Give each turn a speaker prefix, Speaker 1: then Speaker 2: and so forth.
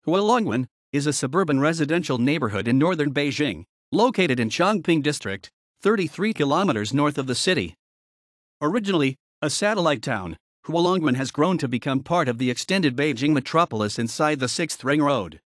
Speaker 1: Huilongguan is a suburban residential neighborhood in northern Beijing, located in Changping District, 33 kilometers north of the city. Originally a satellite town, Huilongguan has grown to become part of the extended Beijing metropolis inside the 6th Ring Road.